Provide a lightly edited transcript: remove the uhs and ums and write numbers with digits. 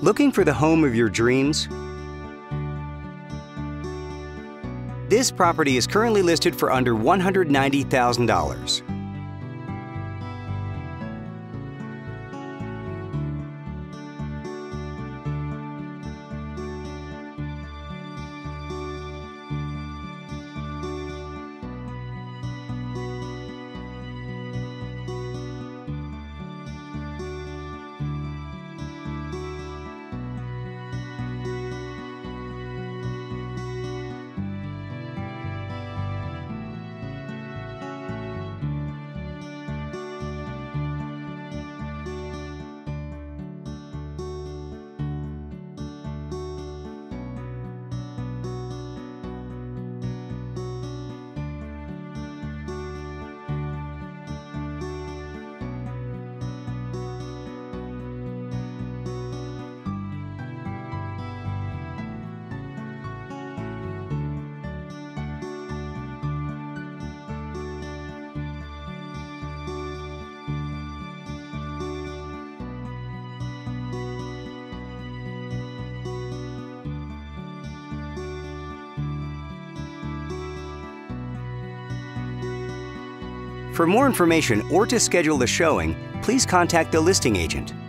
Looking for the home of your dreams? This property is currently listed for under $190,000. For more information or to schedule the showing, please contact the listing agent.